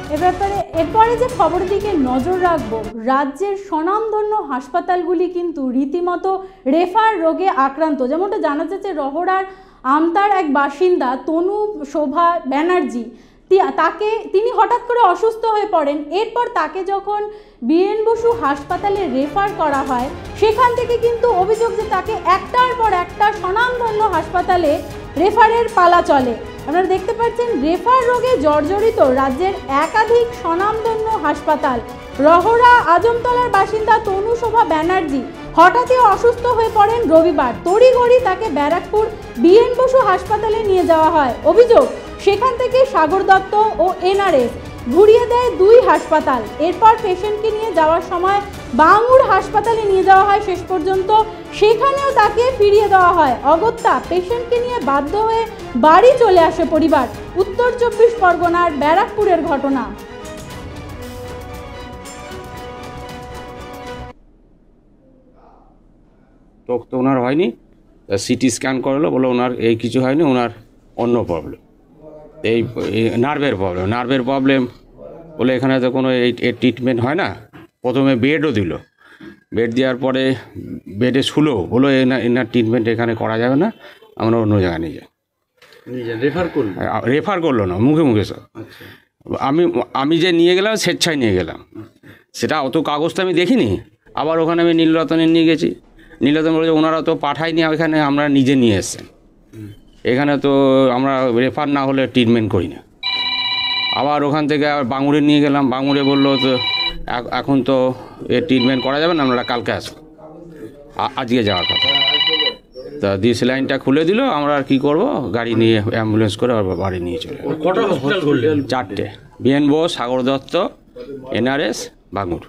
এ ব্যাপারে এরপরে যে খবরের দিকে নজর রাখবো, রাজ্যের স্বনামধন্য হাসপাতালগুলি কিন্তু রীতিমতো রেফার রোগে আক্রান্ত। যেমনটা জানা যাচ্ছে, রহড়ার আমতার এক বাসিন্দা তনু শোভা ব্যানার্জি, তিনি হঠাৎ করে অসুস্থ হয়ে পড়েন। এরপর তাকে যখন বীরেন বসু হাসপাতালে রেফার করা হয়, সেখান থেকে কিন্তু অভিযোগ যে তাকে একটার পর একটা স্বনামধন্য হাসপাতালে রেফারের পালা চলে। আপনারা দেখতে পাচ্ছেন, রেফার রোগে জর্জরিত রাজ্যের একাধিক স্বনামধন্য হাসপাতাল। রহড়া আজমতলার বাসিন্দা তনু শোভা ব্যানার্জি হঠাৎই অসুস্থ হয়ে পড়েন রবিবার। তড়িঘড়ি তাকে ব্যারাকপুর বীরেন বসু হাসপাতালে নিয়ে যাওয়া হয়। অভিযোগ, সেখান থেকে সাগর দত্ত ও এনআরএস ঘুরিয়ে দেয় দুই হাসপাতাল। এরপর পেশেন্টকে নিয়ে যাওয়ার সময় বাঙুর হাসপাতালে নিয়ে যাওয়া হয় শেষ পর্যন্ত, সেখানেও তাকে ফিরিয়ে দেওয়া হয়। অগত্যা পেশেন্টকে নিয়ে বাধ্য হয়ে বাড়ি চলে আসে পরিবার। উত্তর 24 পরগনার ব্যারাকপুরের ঘটনা। তো ওনার হয়নি, সিটি স্ক্যান করলো, বলে ওনার এই কিছু হয়নি, ওনার অন্য প্রবলেম, এই নার্ভের প্রবলেম বলে এখানে তো কোনো এই ট্রিটমেন্ট হয় না। প্রথমে বেডও দিল, বেড দেওয়ার পরে বেডে শুলো, বলো এনার ট্রিটমেন্ট এখানে করা যাবে না, আমরা অন্য জায়গায় নিয়ে যাই। রেফার করলো না, মুখে মুখে সব। আমি যে নিয়ে গেলাম স্বেচ্ছায় নিয়ে গেলাম, সেটা অত কাগজ তো আমি দেখিনি। আবার ওখানে আমি নীলরতনে নিয়ে গেছি, নীলরতন বলেছে ওনারা তো পাঠায়নি, ওইখানে আমরা নিজে নিয়ে এসছেন, এখানে তো আমরা রেফার না হলে ট্রিটমেন্ট করি না। আবার ওখান থেকে আবার বাঙুরে নিয়ে গেলাম, বাঙুরে বললো তো এখন তো ট্রিটমেন্ট করা যাবে না, আমরা কালকে আসবো, আজকে যাওয়ার কথা। তা দিয়ে সেলাইনটা খুলে দিল, আমরা আর কী করবো, গাড়ি নিয়ে অ্যাম্বুলেন্স করে আবার বাড়ি নিয়ে চলে। চারটে, বীরেন বোস, সাগর দত্ত, এনআরএস, বাঙুর।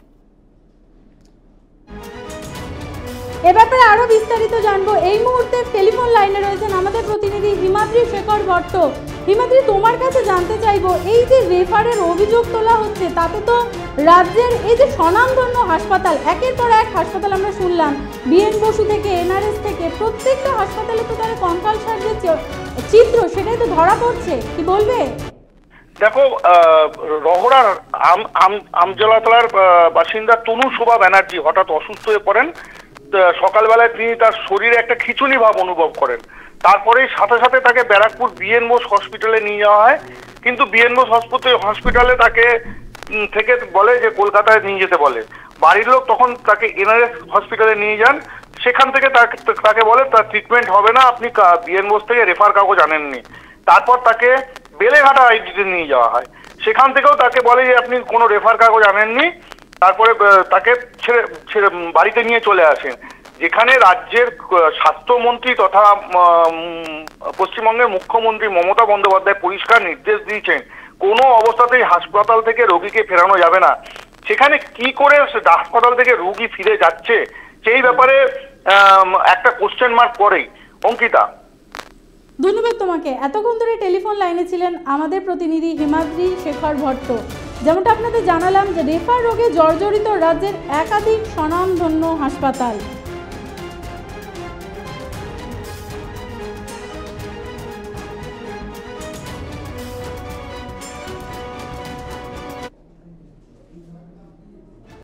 এ ব্যাপারে আরো বিস্তারিত জানবো। এই মুহূর্তে টেলিফোন লাইনে রয়েছেন আমাদের প্রতিনিধি হিমাদ্রি শেখর ভট্ট। হিমাদ্রি, তোমার কাছে জানতে চাইবো, এই যে রেফারের অভিযোগ তোলা হচ্ছে, তাতে তো রাজ্যের এই যে স্বনামধন্য হাসপাতাল, একের পর এক হাসপাতাল আমরা শুনলাম, বীরেন বসু থেকে এনআরএস থেকে, প্রত্যেকটা হাসপাতালে তো তার কঙ্কালসার যে চিত্র, সেটাই তো ধরা পড়ছে, কি বলবে? দেখো, রহড়ার আমজলাতলার বাসিন্দা তনু শোভা ব্যানার্জি হঠাৎ অসুস্থ হয়ে পড়েন। সকালবেলায় তিনি তার শরীরে একটা খিঁচুনি ভাব অনুভব করেন। তারপরেই সাথে সাথে তাকে ব্যারাকপুর বীরেন বোস হসপিটালে নিয়ে যাওয়া হয়, কিন্তু বীরেন বোস হসপিটালে তাকে থেকে বলে যে কলকাতায় নিয়ে যেতে বলে। বাড়ির লোক তখন তাকে এনআরএস হসপিটালে নিয়ে যান, সেখান থেকে তাকে বলে তার ট্রিটমেন্ট হবে না, আপনি বীরেন বোস থেকে রেফার কাগজ আনেননি। তারপর তাকে বেলেঘাটা আইডিতে নিয়ে যাওয়া হয়, সেখান থেকেও তাকে বলে যে আপনি কোনো রেফার কাগজ আনেননি। তারপরে তাকে ছেড়ে বাড়িতে নিয়ে চলে আসেন, যেখানে রাজ্যের স্বাস্থ্যমন্ত্রী তথা পশ্চিমবঙ্গের মুখ্যমন্ত্রী মমতা বন্দ্যোপাধ্যায় পরিষ্কার নির্দেশ দিয়েছেন কোনো অবস্থাতেই হাসপাতাল থেকে রোগীকে ফেরানো যাবে না। সেখানে কি করে হাসপাতাল থেকে রোগী ফিরে যাচ্ছে, সেই ব্যাপারে একটা কোশ্চেন মার্ক পড়েই। অঙ্কিতা, ধন্যবাদ তোমাকে। এতক্ষণ ধরে টেলিফোন লাইনে ছিলেন আমাদের প্রতিনিধি হিমাদ্রি শেখর ভট্ট। যেমনটা আপনাদের জানালাম যে রেফার রোগে জর্জরিত রাজ্যের একাধিক স্বনামধন্য হাসপাতাল।